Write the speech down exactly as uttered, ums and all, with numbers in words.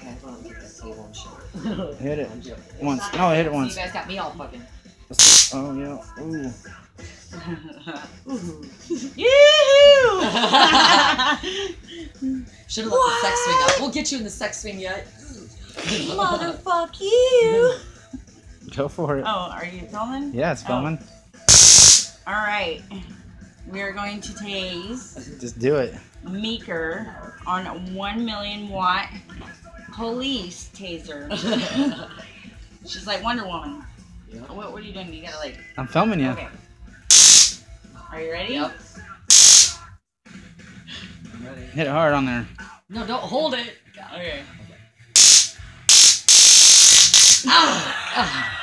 Okay, well, let me get this table and shit. Hit it once. No, hit it once. You guys got me all fucking. Oh yeah. Ooh. Yoo-hoo! Should have let the sex swing up. We'll get you in the sex swing yet. Motherfuck you! Go for it. Oh, are you filming? Yeah, it's filming. Oh. All right. We are going to tase Just do it. Meeker on a one million watt police taser. She's like Wonder Woman. Yeah. What, what are you doing? You gotta like. I'm filming you. Okay. Are you ready? Yep. I'm ready. Hit it hard on there. No, don't hold it. Okay. Ah! Ah!